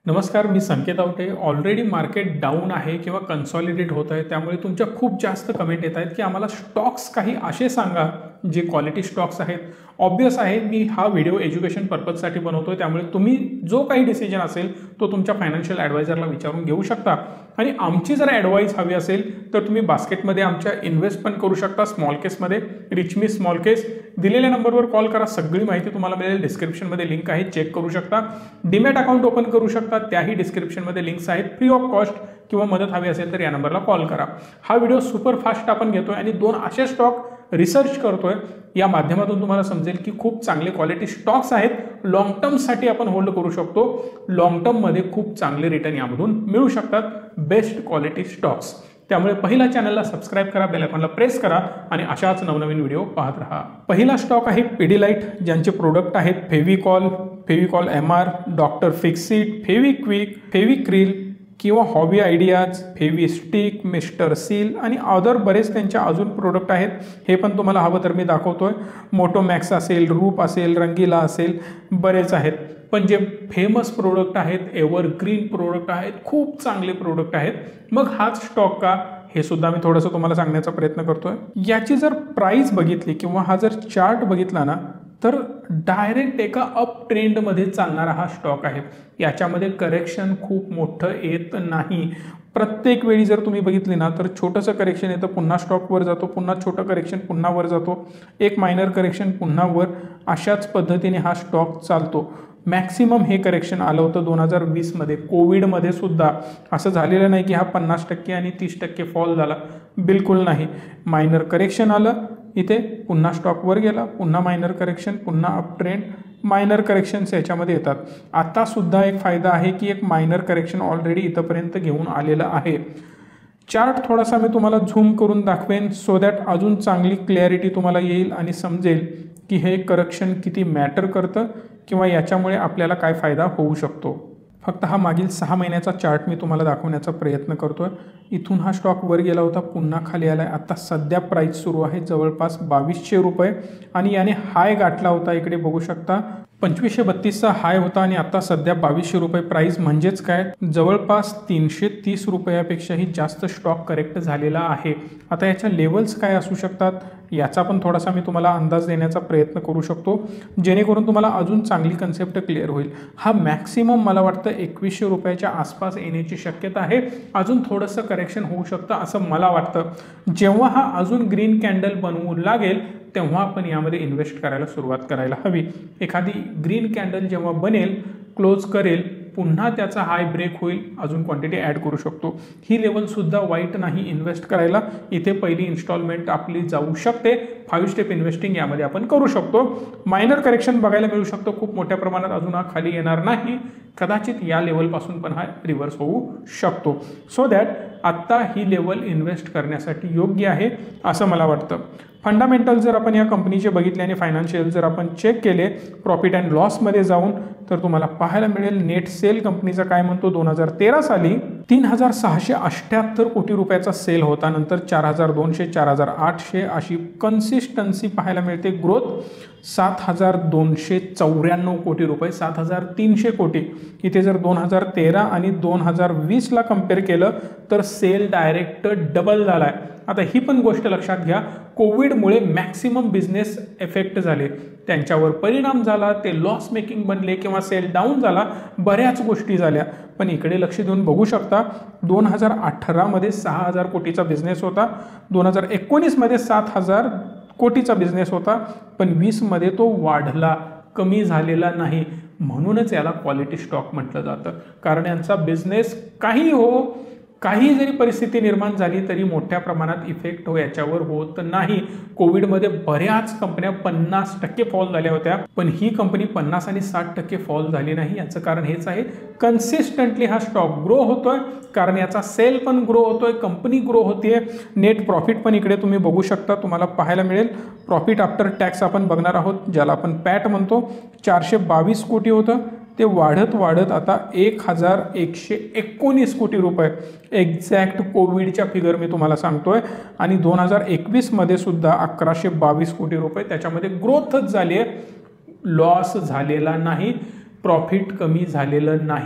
नमस्कार, मी Sanket Awate. Already market down आहे किंवा कन्सॉलिडेट होत आहे, त्यामुळे तुमच्या खूप जास्त कमेंट येत आहेत की आम्हाला स्टॉक्स काही असे सांगा जे क्वालिटी स्टॉक्स आहेत. ऑब्वियस आहे, मी हा व्हिडिओ एज्युकेशन पर्पजसाठी बनवतोय, त्यामुळे तुम्ही जो काही डिसिजन असेल तो तुमच्या फायनान्शियल ॲडवायझरला विचारून घेऊ शकता. आणि आमची जर ॲडवाईस हवी असेल तर तुम्ही बास्केटमध्ये आमच्या इन्व्हेस्ट पण करू शकता. स्मॉल केसमध्ये रिच मी स्मॉल केस दिलेल्या नंबरवर कॉल करा. सगळी माहिती तुम्हाला मिळेल. डिस्क्रिप्शनमध्ये लिंक आहे, चेक करू शकता. डीमॅट अकाउंट ओपन करू शकता, त्याही डिस्क्रिप्शनमध्ये लिंक्स आहेत. फ्री ऑफ कॉस्ट किंवा मदत हवी असेल तर या नंबरला कॉल करा. हा व्हिडिओ सुपर फास्ट आपण घेतोय आणि 2 असे स्टॉक रिसर्च करतोय. या माध्यमातून तुम्हाला समजेल की खूप चांगले क्वालिटी स्टॉक्स आहेत. लॉंग टर्मसाठी आपण होल्ड करू शकतो. लॉंग टर्ममध्ये खूप चांगले रिटर्न यामधून मिळू शकतात. Best quality stocks. त्यामुळे पहिला चॅनलला सबस्क्राईब करा, बेल आयकॉनला प्रेस करा आणि अशाच नवनवीन व्हिडिओ पाहत राहा. पहिला स्टॉक आहे पिडिलाइट, ज्यांचे प्रोडक्ट आहेत Fevicol MR, doctor Fixit, Fevikwik, Fevicryl किंवा hobby ideas, Fevistick, mister seal आणि अदर बरेच त्यांच्या अजून प्रोडक्ट आहेत. हे पण तुम्हाला हवं तर मी दाखवतोय. मोटोमॅक्स असेल, रूप असेल, रंगीला असेल, बरेच आहेत. पण जे फेमस प्रोडक्ट आहेत, एव्हरग्रीन प्रोडक्ट आहेत, खूप चांगले प्रोडक्ट आहेत. मग हाच स्टॉक का, हे सुद्धा मी थोडंसं तुम्हाला सांगण्याचा प्रयत्न करतोय. याची जर प्राइस बघितली किंवा हा जर चार्ट बघितला ना, तर डायरेक्ट एका अप ट्रेंडमध्ये चालणारा हा स्टॉक आहे. याच्यामध्ये करेक्शन खूप मोठं येत नाही. प्रत्येक वेळी जर तुम्ही बघितली ना, तर छोटंसं करेक्शन येतं, पुन्हा स्टॉक वर जातो, पुन्हा छोटं करेक्शन, पुन्हा वर जातो, एक मायनर करेक्शन, पुन्हा वर. अशाच पद्धतीने हा स्टॉक चालतो. मॅक्सिमम हे करेक्शन आलं होतं 2020मध्ये. कोविडमध्ये सुद्धा असं झालेलं नाही की हा 50% आणि 30% फॉल झाला. बिलकुल नाही. मायनर करेक्शन आलं इथे, पुन्हा स्टॉक वर गेला, पुन्हा मायनर करेक्शन, पुन्हा अप ट्रेंड. मायनर करेक्शन्स याच्यामध्ये येतात. आता सुद्धा एक फायदा आहे की एक मायनर करेक्शन ऑलरेडी इथंपर्यंत घेऊन आलेलं आहे. चार्ट थोडासा मी तुम्हाला झूम करून दाखवेन सो दॅट अजून चांगली क्लॅरिटी तुम्हाला येईल आणि समजेल की हे करेक्शन किती मॅटर करतं किंवा याच्यामुळे आपल्याला काय फायदा होऊ शकतो. फक्त हा मागील 6 महिन्याचा चार्ट मी तुम्हाला दाखवण्याचा प्रयत्न करतोय. इथून हा स्टॉक वर गेला होता, पुन्हा खाली आला आहे. आता सध्या प्राईस सुरू आहे जवळपास 2200 रुपये आणि याने हाय गाठला होता. इकडे बघू शकता 2532चा हाय होता आणि आता सध्या 2200 रुपये प्राईस. म्हणजेच काय, जवळपास 330 रुपयापेक्षाही जास्त स्टॉक करेक्ट झालेला आहे. आता याच्या लेवल्स काय असू शकतात याचा पण थोडासा मी तुम्हाला अंदाज देण्याचा प्रयत्न करू शकतो, जेणेकरून तुम्हाला अजून चांगली कन्सेप्ट क्लिअर होईल. हा मॅक्सिमम मला वाटतं 2100 रुपयाच्या आसपास येण्याची शक्यता आहे. अजून थोडंसं करेक्शन होऊ शकतं असं मला वाटतं. जेव्हा हा अजून ग्रीन कॅन्डल बनवू लागेल तेव्हा आपण यामध्ये इन्व्हेस्ट करायला सुरुवात करायला हवी. एखादी ग्रीन कॅन्डल जेव्हा बनेल, क्लोज करेल, पुन्हा त्याचा हाय ब्रेक होईल, अजून क्वांटिटी ॲड करू शकतो. ही लेवलसुद्धा वाईट नाही इन्व्हेस्ट करायला. इथे पहिली इन्स्टॉलमेंट आपली जाऊ शकते. 5 स्टेप इन्व्हेस्टिंग यामध्ये आपण करू शकतो. मायनर करेक्शन बघायला मिळू शकतो खूप मोठ्या प्रमाणात. अजून हा खाली येणार नाही. कदाचित या लेवलपासून पण हा रिव्हर्स होऊ शकतो. सो दॅट आत्ता ही लेवल इन्व्हेस्ट करण्यासाठी योग्य आहे असं मला वाटतं. फंडामेंटल जर आपण या कंपनीचे बघितले आणि फायनान्शियल जर आपण चेक केले प्रॉफिट अँड लॉसमध्ये जाऊन, तर तुम्हाला पाहायला मिळेल नेट सेल कंपनीचा काय म्हणतो. 2013 साली 3678 कोटी रुपयाचा सेल होता. नंतर 4200, 4800 अशी कन्सिस्टन्सी पाहायला मिळते. ग्रोथ 7294 कोटी रुपये, 7300 कोटी. इथे जर 2013 आणि 2020ला कम्पेअर केलं तर सेल डायरेक्ट डबल झाला आहे. आता ही पण गोष्ट लक्षात घ्या, कोविडमुळे मॅक्सिमम बिझनेस इफेक्ट झाले, त्यांच्यावर परिणाम झाला, ते लॉस मेकिंग बनले किंवा सेल डाऊन झाला, बऱ्याच गोष्टी झाल्या. पण इकडे लक्ष देऊन बघू शकता 2018मध्ये 6000 कोटीचा बिझनेस होता, 2019मध्ये 7000 कोटीचा बिझनेस होता, पण 20मध्ये तो वाढला, कमी झालेला नाही. म्हणूनच याला क्वालिटी स्टॉक म्हटलं जातं. कारण यांचा बिझनेस काही जरी परिस्थिती निर्माण झाली तरी मोठ्या प्रमाणात इफेक्ट याच्यावर होत नाही. कोविडमध्ये बऱ्याच कंपन्या 50% फॉल झाल्या होत्या, पण ही कंपनी 50 आणि 60% फॉल झाली नाही. याचं कारण हेच आहे, कन्सिस्टंटली हा स्टॉक ग्रो होतोय. कारण याचा सेल पण ग्रो होतोय, कंपनी ग्रो होतीये. नेट प्रॉफिट पण इकडे तुम्ही बघू शकता, तुम्हाला पाहायला मिळेल. प्रॉफिट आफ्टर टॅक्स आपण बघणार आहोत, ज्याला आपण पॅट म्हणतो. 422 कोटी होतं, ते वाढत आता 1119 कोटी रुपये. एक्झॅक्ट कोविडच्या फिगर मी तुम्हाला सांगतोय. आणि 2021मध्ये सुद्धा 1122 कोटी रुपये. त्याच्यामध्ये ग्रोथच झाली आहे, लॉस झालेला नाही, प्रॉफिट कमी झालेलं नाही.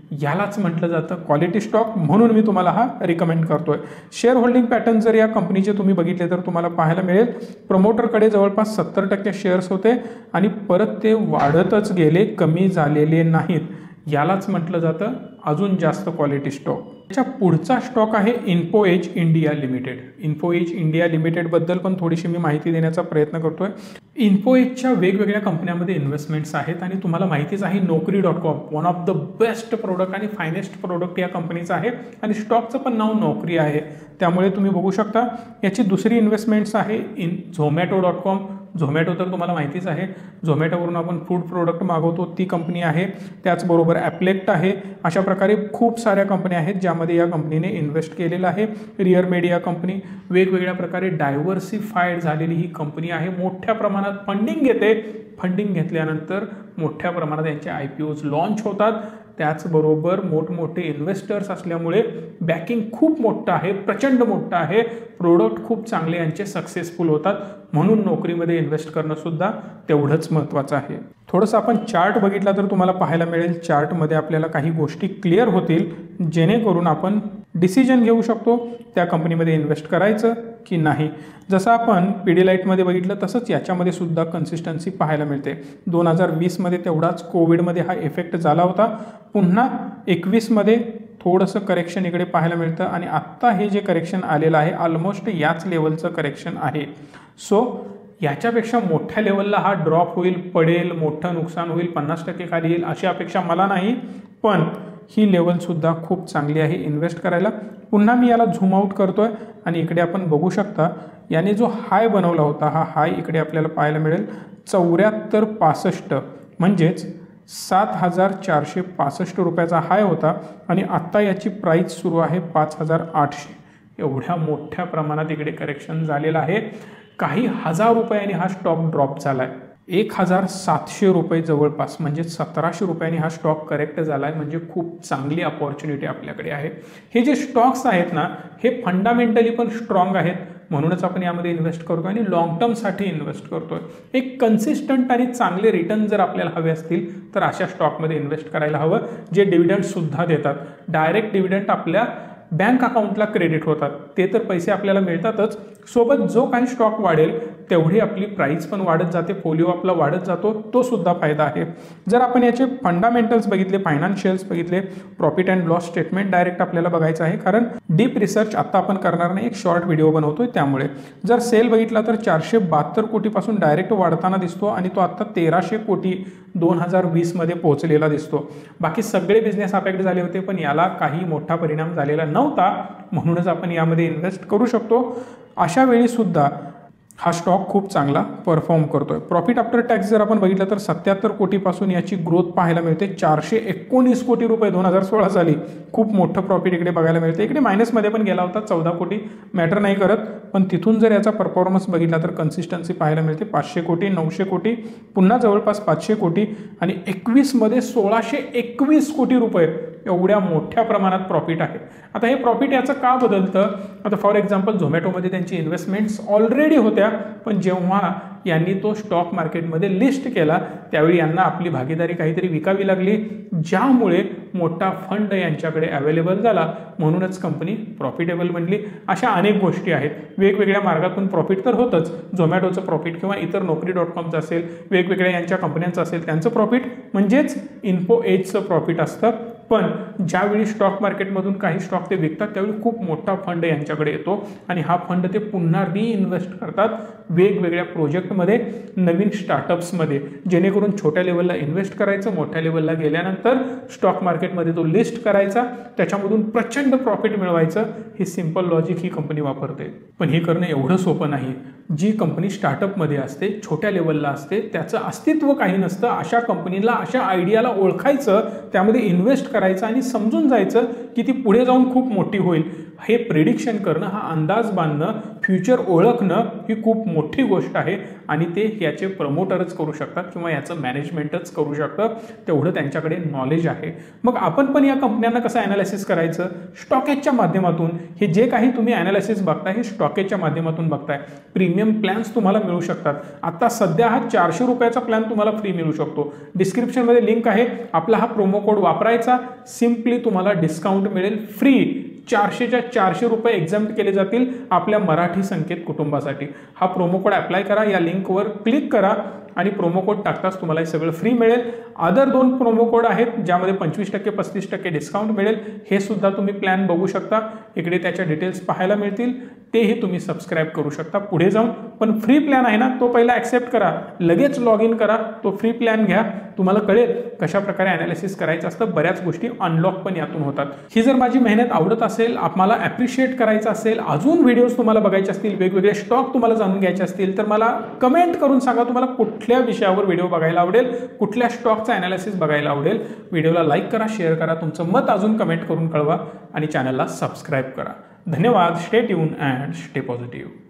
यालाच म्हटलं जातं क्वालिटी स्टॉक, म्हणून मी तुम्हाला हा रिकमेंड करतोय. शेअर होल्डिंग पॅटर्न जर या कंपनीचे तुम्ही बघितले तर तुम्हाला पाहायला मिळेल प्रमोटरकडे जवळपास 70% शेअर्स होते आणि परत ते वाढतच गेले, कमी झालेले नाहीत. यालाच म्हटलं जातं अजून जास्त क्वालिटी स्टॉक. त्याच्या पुढचा स्टॉक आहे Info Edge India limited. Info Edge India लिमिटेडबद्दल पण थोडीशी मी माहिती देण्याचा प्रयत्न करतोय. इन्फो एजच्या वेगवेगळ्या कंपन्यांमध्ये इन्व्हेस्टमेंट्स आहेत आणि तुम्हाला माहितीच आहे Naukri.com one of the best product आणि फायनेस्ट प्रोडक्ट या कंपनीचं आहे आणि स्टॉकचं पण नाव नोकरी आहे. त्यामुळे तुम्ही बघू शकता याची दुसरी इन्व्हेस्टमेंट्स आहे Zomato.com. झोमॅटो तर तुम्हाला माहितीच आहे, झोमॅटोवरून आपण फूड प्रोडक्ट मागवतो ती कंपनी आहे. त्याचबरोबर ॲप्लेक्ट आहे. अशा प्रकारे खूप साऱ्या कंपन्या आहेत ज्यामध्ये या कंपनीने इन्व्हेस्ट केलेलं आहे. रिअर मीडिया कंपनी वेगवेगळ्या प्रकारे डायव्हर्सिफाईड झालेली ही कंपनी आहे. मोठ्या प्रमाणात फंडिंग घेते. फंडिंग घेतल्यानंतर मोठ्या प्रमाणात यांचे IPOs लॉन्च होतात. त्याचबरोबर मोठमोठे इन्व्हेस्टर्स असल्यामुळे बॅकिंग खूप मोठं आहे, प्रचंड मोठं आहे. प्रोडक्ट खूप चांगले यांचे सक्सेसफुल होतात, म्हणून नोकरीमध्ये इन्व्हेस्ट करणं सुद्धा तेवढंच महत्त्वाचं आहे. थोडंसं आपण चार्ट बघितला तर तुम्हाला पाहायला मिळेल चार्टमध्ये आपल्याला काही गोष्टी क्लिअर होतील जेणेकरून आपण डिसिजन घेऊ शकतो त्या कंपनीमध्ये इन्व्हेस्ट करायचं की नाही. जसं आपण पिडिलाइटमध्ये बघितलं तसंच याच्यामध्ये सुद्धा कन्सिस्टन्सी पाहायला मिळते. 2020मध्ये तेवढाच कोविडमध्ये हा इफेक्ट झाला होता. पुन्हा 21मध्ये थोडंसं करेक्शन इकडे पाहायला मिळतं आणि आत्ता हे जे करेक्शन आलेलं आहे ऑलमोस्ट याच लेवलचं करेक्शन आहे. सो याच्यापेक्षा मोठ्या लेवलला हा ड्रॉप होईल, पडेल, मोठं नुकसान होईल, 50% खाली येईल अशी अपेक्षा मला नाही. पण ही लेवलसुद्धा खूप चांगली आहे इन्व्हेस्ट करायला. पुन्हा मी याला झूम आउट करतोय आणि इकडे आपण बघू शकता याने जो हाय बनवला होता हा हाय इकडे आपल्याला पाहायला मिळेल 74.65 म्हणजेच 7,465 रुपयाचा हाय होता आणि आत्ता याची प्राईस सुरू आहे 5,800. एवढ्या मोठ्या प्रमाणात इकडे करेक्शन झालेलं आहे. काही हजार रुपयांनी हा स्टॉक ड्रॉप झाला आहे. 1,700 रुपये जवळपास म्हणजे 1,700 रुपयांनी हा स्टॉक करेक्ट झाला आहे. म्हणजे खूप चांगली अपॉर्च्युनिटी आपल्याकडे आहे. हे जे स्टॉक्स आहेत ना हे फंडामेंटली पण स्ट्रॉंग आहेत, म्हणूनच आपण यामध्ये इन्व्हेस्ट करतो आणि लॉंग टर्मसाठी इन्व्हेस्ट करतोय. एक कन्सिस्टंट आणि चांगले रिटर्न जर आपल्याला हवे असतील तर अशा स्टॉकमध्ये इन्व्हेस्ट करायला हवं जे डिव्हिडंडसुद्धा देतात. डायरेक्ट डिव्हिडंड आपल्या बँक अकाउंटला क्रेडिट होतात, ते तर पैसे आपल्याला मिळतातच, सोबत जो काही स्टॉक वाढेल तेवढी आपली प्राईस पण वाढत जाते, फोलिओ आपला वाढत जातो, तो सुद्धा फायदा आहे. जर आपण याचे फंडामेंटल्स बघितले, फायनान्शियल्स बघितले, profit and loss statement direct आपल्याला बघायचं आहे कारण डीप रिसर्च आत्ता आपण करणार नाही, एक शॉर्ट व्हिडिओ बनवतोय त्यामुळे. जर सेल बघितला तर 472 कोटीपासून डायरेक्ट वाढताना दिसतो आणि तो आत्ता 1,300 कोटी 2020मध्ये पोहोचलेला दिसतो. बाकी सगळे बिझनेस अफेक्ट झाले होते पण याला काही मोठा परिणाम झालेला नव्हता, म्हणूनच आपण यामध्ये इन्व्हेस्ट करू शकतो. अशा वेळी सुद्धा हा स्टॉक खूप चांगला परफॉर्म करतोय. प्रॉफिट आफ्टर टॅक्स जर आपण बघितलं तर 77 कोटीपासून याची ग्रोथ पाहायला मिळते 419 कोटी रुपये 2016 साली. खूप मोठं प्रॉफिट इकडे बघायला मिळते. इकडे मायनसमध्ये पण गेला होता 14 कोटी, मॅटर नाही करत, पण तिथून जर याचा परफॉर्मन्स बघितला तर कन्सिस्टन्सी पाहायला मिळते 500 कोटी, 900 कोटी, पुन्हा जवळपास 500 कोटी आणि 21मध्ये 1,621 कोटी रुपये. एवढ्या मोठ्या प्रमाणात प्रॉफिट आहे. आता हे प्रॉफिट याचं का बदलतं? आता फॉर एक्झाम्पल झोमॅटोमध्ये त्यांची इन्व्हेस्टमेंट्स ऑलरेडी होत्या, पण जेव्हा यांनी तो स्टॉक मार्केटमध्ये लिस्ट केला त्यावेळी यांना आपली भागीदारी काहीतरी विकावी लागली, ज्यामुळे मोठा फंड यांच्याकडे अवेलेबल झाला, म्हणूनच कंपनी प्रॉफिटेबल बनली. अशा अनेक गोष्टी आहेत. वेगवेगळ्या मार्गातून प्रॉफिट तर होतच, झोमॅटोचं प्रॉफिट किंवा इतर Naukri.comचं असेल, वेगवेगळ्या यांच्या कंपन्यांचं असेल त्यांचं प्रॉफिट म्हणजेच इन्फो एजचं प्रॉफिट असतं. पण ज्यावेळी स्टॉक मार्केटमधून काही स्टॉक ते विकतात त्यावेळी खूप मोठा फंड यांच्याकडे येतो आणि हा फंड ते पुन्हा रिइन्व्हेस्ट करतात वेगवेगळ्या प्रोजेक्टमध्ये, नवीन स्टार्टअप्समध्ये, जेणेकरून छोट्या लेवलला इन्व्हेस्ट करायचं, मोठ्या लेवलला गेल्यानंतर स्टॉक मार्केटमध्ये तो लिस्ट करायचा, त्याच्यामधून प्रचंड प्रॉफिट मिळवायचं. हे सिंपल लॉजिक ही कंपनी वापरते. पण हे करणं एवढं सोपं नाही. जी कंपनी स्टार्टअपमध्ये असते, छोट्या लेवलला असते, त्याचं अस्तित्व काही नसतं, अशा कंपनीला, अशा आयडियाला ओळखायचं, त्यामध्ये इन्व्हेस्ट करायचं आणि समजून जायचं की ती पुढे जाऊन खूप मोठी होईल. हे प्रिडिक्शन करणं, हा अंदाज बांधणं, फ्युचर ओळखणं ही खूप मोठी गोष्ट आहे आणि ते याचे प्रमोटरच करू शकतात किंवा याचं मॅनेजमेंटच करू शकतं, तेवढं त्यांच्याकडे नॉलेज आहे. मग आपण पण या कंपन्यांना कसं ॲनालिसिस करायचं? स्टॉकेजच्या माध्यमातून. हे जे काही तुम्ही ॲनालिसिस बघताय हे स्टॉकेजच्या माध्यमातून बघताय. प्रीमियम प्लॅन्स तुम्हाला मिळू शकतात. आता सध्या हा 400 रुपयाचा प्लॅन तुम्हाला फ्री मिळू शकतो. डिस्क्रिप्शनमध्ये लिंक आहे, आपला हा प्रोमो कोड वापरायचा, सिम्पली तुम्हाला डिस्काउंट मिळेल फ्री. 400च्या 400 रुपये एक्झाम्प्ट केले जातील आपल्या मराठी संकेत कुटुंबासाठी. हा प्रोमो कोड अप्लाय करा, या लिंकवर क्लिक करा आणि प्रोमो कोड टाकताच तुम्हाला हे सगळं फ्री मिळेल. अदर 2 प्रोमो कोड आहेत ज्यामध्ये 25% 35% डिस्काउंट मिळेल. हे सुद्धा तुम्ही प्लॅन बघू शकता, इकडे त्याच्या डिटेल्स पाहायला मिळतील, तेही तुम्ही सबस्क्राईब करू शकता पुढे जाऊन. पण फ्री प्लॅन आहे ना, तो पहिला ॲक्सेप्ट करा, लगेच लॉग इन करा, तो फ्री प्लॅन घ्या. तुम्हाला कळेल कशा प्रकारे ॲनालिसिस करायचं असतं. बऱ्याच गोष्टी अनलॉक पण यातून होतात. ही जर माझी मेहनत आवडत असेल, आपल्याला ॲप्रिशिएट करायचं असेल, अजून व्हिडिओज तुम्हाला बघायचे असतील, वेगवेगळे स्टॉक तुम्हाला जाणून घ्यायचे असतील, तर मला कमेंट करून सांगा तुम्हाला कुठल्या विषयावर व्हिडिओ बघायला आवडेल, कुठल्या स्टॉकचा ॲनालिसिस बघायला आवडेल. व्हिडिओला लाईक करा, शेअर करा, तुमचं मत अजून कमेंट करून कळवा आणि चॅनलला सबस्क्राईब करा. धन्यवाद. Stay tune and stay positive.